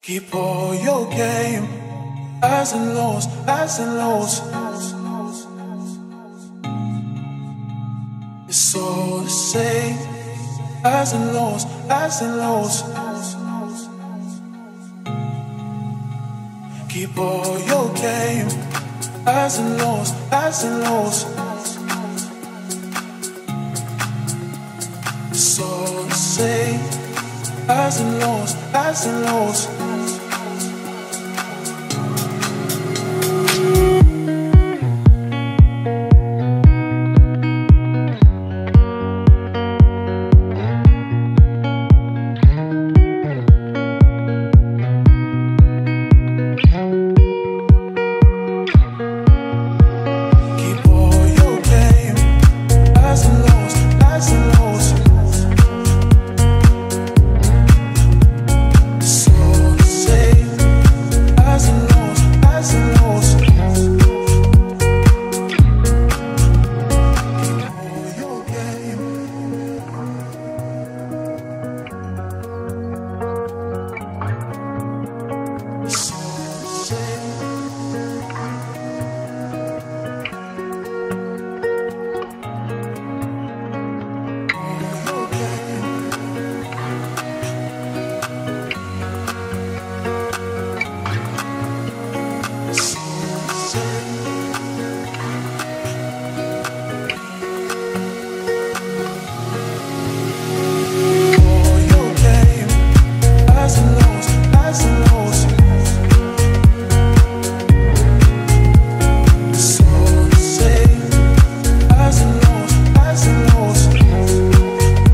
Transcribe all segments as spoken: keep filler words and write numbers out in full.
Keep all your game, highs and lows, highs and lows. It's all the same, highs and lows, highs and lows. Keep all your game, highs and lows, highs and lows. It's all the same, highs and lows, highs and lows.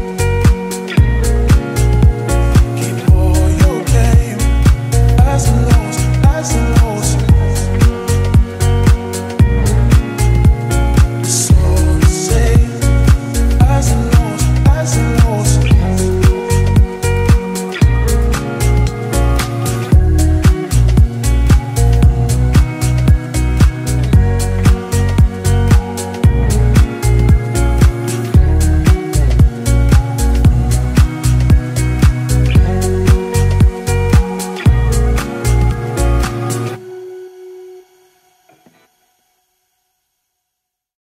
As